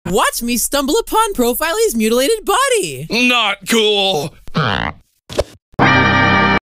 Watch me stumble upon Profiley's mutilated body. Not cool.